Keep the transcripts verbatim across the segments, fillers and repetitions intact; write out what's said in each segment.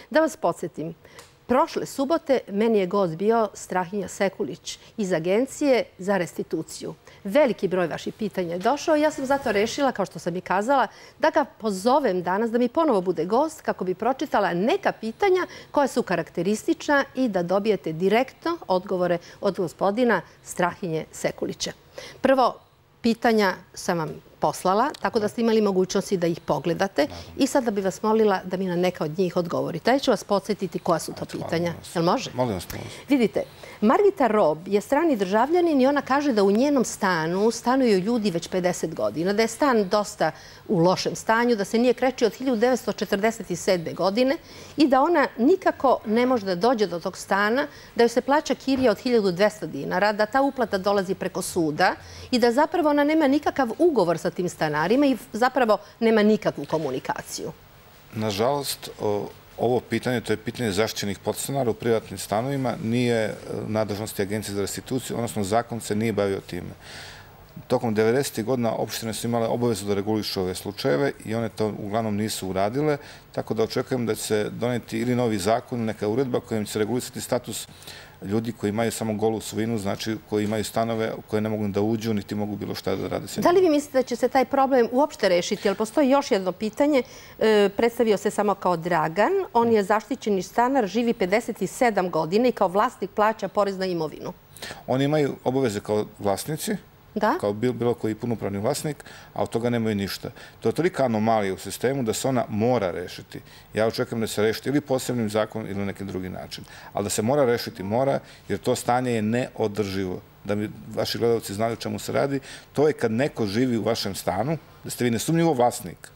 Da vas podsjetim, prošle subote meni je gost bio Strahinja Sekulić iz Agencije za restituciju. Veliki broj vaših pitanja je došao i ja sam zato rešila, kao što sam i kazala, da ga pozovem danas da mi ponovo bude gost kako bi pročitala neka pitanja koja su karakteristična i da dobijete direktno odgovore od gospodina Strahinje Sekulića. Prvo, pitanja sam vam poslala, tako da ste imali mogućnosti da ih pogledate i sada bih vas molila da mi na neka od njih odgovorite. Ja ću vas podsjetiti koja su to pitanja. Jel može? Molim vas. Vidite, Margita Rob je strani državljanin i ona kaže da u njenom stanu stanuju ljudi već pedeset godina, da je stan dosta u lošem stanju, da se nije krečio od hiljadu devetsto četrdeset sedme. godine i da ona nikako ne može da dođe do tog stana, da joj se plaća kirija od hiljadu dvesta dinara, da ta uplata dolazi preko suda i da zapravo ona nema nikakav ugovor sa tim stanarima i zapravo nema nikakvu komunikaciju. Nažalost, ovo pitanje, to je pitanje zaštićenih podstanara u privatnim stanovima, nije nadležnosti Agencije za restituciju, odnosno zakon se nije bavio time. Tokom devedesetih godina opštine su imale obavezu da regulišu ove slučajeve i one to uglavnom nisu uradile, tako da očekujem da će se doneti ili novi zakon, neka uredba kojim će se regulisati status ljudi koji imaju samo golu svojinu, znači koji imaju stanove u koje ne mogu da uđu, niti mogu bilo šta da rade s njima. Da li vi mislite da će se taj problem uopšte rešiti? Jer postoji još jedno pitanje. Predstavio se samo kao Dragan. On je zaštićeni stanar, živi pedeset sedam godina i kao vlasnik plaća porez na imovinu. Oni imaju obaveze kao vlasnici, kao bilo koji punopravni vlasnik, a od toga nemaju ništa. To je tolika anomalija u sistemu da se ona mora rešiti. Ja očekujem da se rešiti ili posebnim zakonom ili na neki drugi način. Ali da se mora rešiti, mora, jer to stanje je neodrživo. Da bi vaši gledalci znali o čemu se radi, to je kad neko živi u vašem stanu, da ste vi nesumnjivo vlasnik,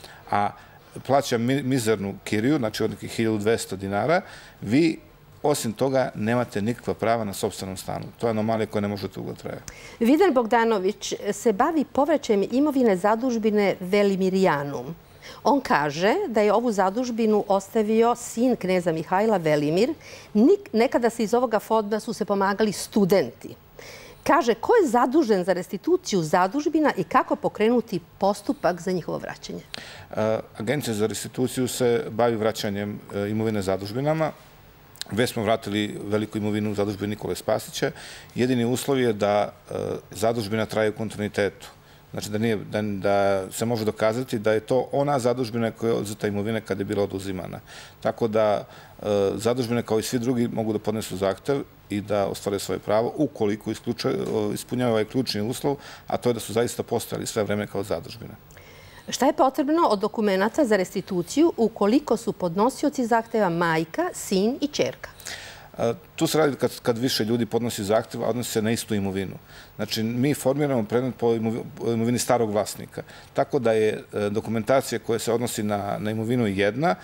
a plaća mizernu kiriju, znači od nekih hiljadu dvesta dinara, vi osim toga, nemate nikakva prava na sopstvenom stanu. To je anomalija koja ne može dugo trajati. Vidan Bogdanović se bavi povraćajem imovine zadužbine Velimirijanum. On kaže da je ovu zadužbinu ostavio sin kneza Mihajla Velimir. Nekada se iz ovoga fonda su se pomagali studenti. Kaže, ko je zadužen za restituciju zadužbina i kako pokrenuti postupak za njihovo vraćanje? Agencija za restituciju se bavi vraćanjem imovine zadužbinama. Već smo vratili veliku imovinu u zadužbini Nikole Spasića. Jedini uslov je da zadužbina traje u kontinuitetu. Znači da se može dokazati da je to ona zadužbina koja je odzeta imovine kada je bila oduzimana. Tako da zadužbine kao i svi drugi mogu da podnesu zahtev i da ostvare svoje pravo ukoliko ispunjaju ovaj ključni uslov, a to je da su zaista postojali sve vreme kao zadužbina. Šta je potrebno od dokumenta za restituciju ukoliko su podnosioci zahteva majka, sin i ćerka? Tu se radi kad više ljudi podnosi zahtev, a odnosi se na istu imovinu. Znači, mi formiramo predmet po imovini starog vlasnika. Tako da je dokumentacija koja se odnosi na imovinu jedna,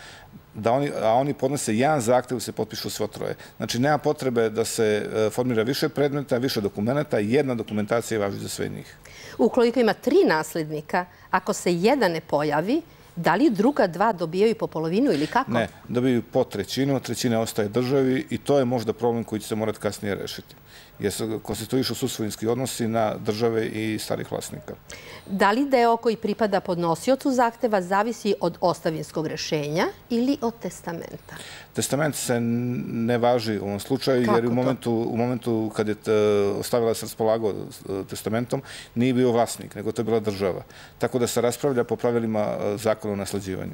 a oni podnose jedan zahtev i se potpišu svo troje. Znači, nema potrebe da se formira više predmeta, više dokumenta, jedna dokumentacija je važna za sve njih. Ukoliko ima tri naslednika, ako se jedan ne pojavi, da li druga dva dobijaju po polovinu ili kako? Ne, dobijaju po trećinu, trećina ostaje državi i to je možda problem koji će se morati kasnije rešiti. Jer se konstituišu susvojinski odnosi na države i starih vlasnika. Da li deo koji pripada podnosiocu zahteva zavisi od ostavinskog rešenja ili od testamenta? Testament se ne važi u ovom slučaju jer u momentu kad je ostavila se raspolagao testamentom nije bio vlasnik, nego to je bila država. Tako da se raspravlja po pravilima zakona o nasleđivanju.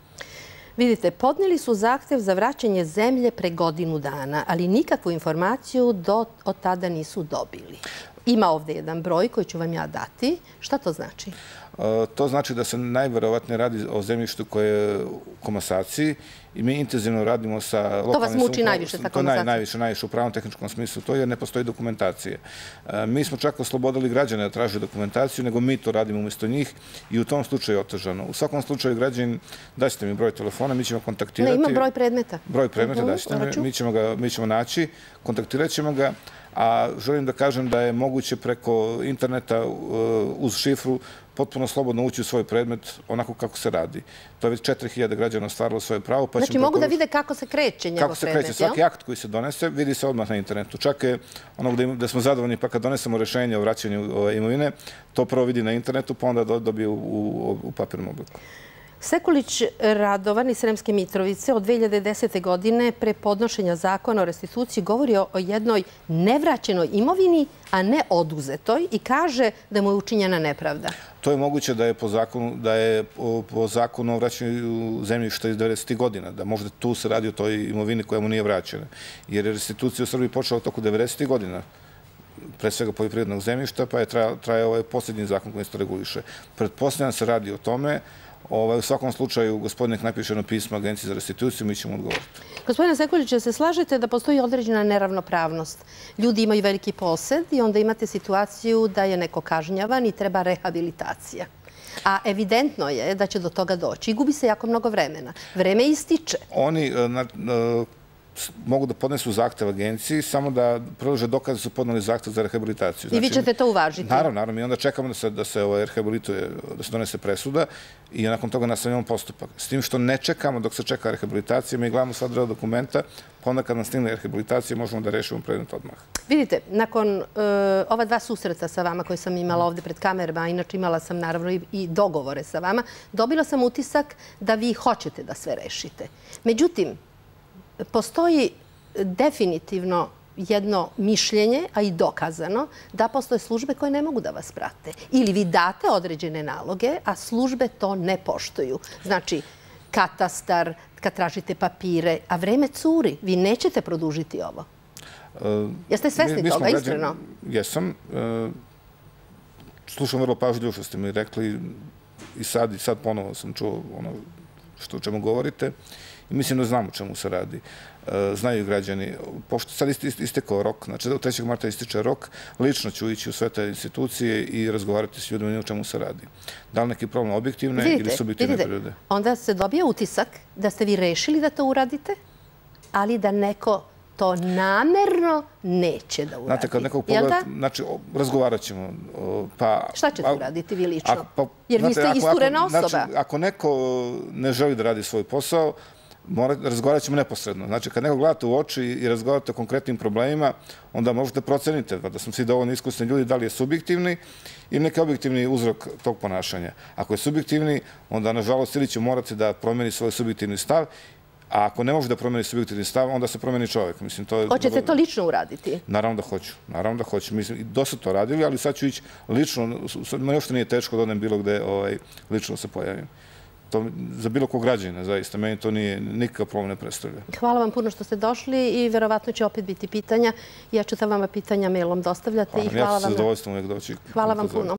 Vidite, podneli su zahtev za vraćanje zemlje pre godinu dana, ali nikakvu informaciju od tada nisu dobili. Ima ovdje jedan broj koji ću vam ja dati. Šta to znači? To znači da se najverovatnije radi o zemljištu koje je u komasaciji i mi intenzivno radimo sa lokalnim samoupravom. To vas muči najviše sa komasacijom? To najviše, najviše u pravno-tehničkom smislu. To jer ne postoji dokumentacije. Mi smo čak oslobodili građane da traže dokumentaciju, nego mi to radimo umjesto njih i u tom slučaju je otežano. U svakom slučaju građani, daćete mi broj telefona, mi ćemo kontaktirati. Ne, ima broj predmeta. Broj predmeta, daćete mi, mi ćemo naći, kontaktirat ćemo ga. A želim da kažem da je moguće preko interneta uz šifru potpuno slobodno ući u svoj predmet onako kako se radi. To je već četiri hiljade građana ostvarilo svoje pravo. Znači mogu da vide kako se kreće njegov predmet, jel? Kako se kreće. Svaki akt koji se donese vidi se odmah na internetu. Čak je ono gde smo zadovoljni pa kad donesemo rešenje o vraćanju imovine, to prvo vidi na internetu pa onda dobije u papirnom obliku. Sekulić Radovan iz Sremske Mitrovice od dve hiljade desete. godine pre podnošenja zakona o restituciji govori o jednoj nevraćenoj imovini, a ne oduzetoj i kaže da mu je učinjena nepravda. To je moguće da je po zakonu, da je po zakonu o vraćanju zemljišta iz devedesetih godina, da možda tu se radi o toj imovini koja mu nije vraćena. Jer je restitucija u Srbiji počela toku devedesetih godina, pre svega poljoprivrednog zemljišta, pa je trajao ovaj posljednji zakon koji se to reguliše. Pretpostavljam se radi o tome. U svakom slučaju, gospodinek napiše na pismo Agenciji za restituciju, mi ćemo odgovoriti. Gospodine Sekuliću, se slažete da postoji određena neravnopravnost? Ljudi imaju veliki posed i onda imate situaciju da je neko kažnjavan i treba rehabilitacija. A evidentno je da će do toga doći i gubi se jako mnogo vremena. Vreme ističe. Oni mogu da podnesu zahtev agenciji, samo da prilože dokaze su podneli zahtev za rehabilitaciju. I vi ćete to uvažiti? Naravno, naravno. I onda čekamo da se rehabilituje, da se donese presuda i nakon toga nastavljamo postupak. S tim što ne čekamo dok se čeka rehabilitacija, mi gledamo sva dva dokumenta, pa onda kad nam stigne rehabilitacija možemo da rešimo predmet odmah. Vidite, nakon ova dva susreta sa vama koje sam imala ovde pred kamerama, a inače imala sam naravno i dogovore sa vama, dobila sam utisak da vi hoćete da sve rešite. Međutim, postoji definitivno jedno mišljenje, a i dokazano, da postoje službe koje ne mogu da vas prate. Ili vi date određene naloge, a službe to ne poštuju. Znači, katastar, kad tražite papire, a vreme curi, vi nećete produžiti ovo. Jeste svesni toga, iskreno? Jesam. Slušam vrlo pažljivo što ste mi rekli i sad i sad ponovo sam čuo ono o čemu govorite. I mislim da znamo o čemu se radi. Znaju građani. Pošto sad istekao rok, znači do trećeg marta ističe rok, lično ću ići u sve te institucije i razgovarati s ljudima o čemu se radi. Da li neki problem objektivne ili subjektivne prirode? Onda se dobije utisak da ste vi rešili da to uradite, ali da neko to namerno neće da uradi. Znate, kad nekog pogleda, znači, razgovarat ćemo. Šta ćete uraditi vi lično? Jer vi ste isturena osoba. Ako neko ne želi da radi svoj posao, razgovarat ćemo neposredno. Znači, kad nekog gledate u oči i razgovarate o konkretnim problemima, onda možete proceniti da smo svi dovoljno iskusni ljudi da li je subjektivni ili neki objektivni uzrok tog ponašanja. Ako je subjektivni, onda, nažalost, ili će morati da promeni svoj subjektivni stav, a ako ne može da promeni subjektivni stav, onda se promeni čovjek. Hoćete to lično uraditi? Naravno da hoću. Naravno da hoću. Mislim, i dosta to radili, ali sad ću ići lično. Meni uopšte nije teško da odem bilo gde lično se pojavim. Za bilo kog građana, zaista. Meni to nije nikakav problem ne predstavlja. Hvala vam puno što ste došli i verovatno će opet biti pitanja. Ja ću ta vama pitanja mailom dostavljati. Ja ću se zadovoljstvom uvijek doći. Hvala vam puno.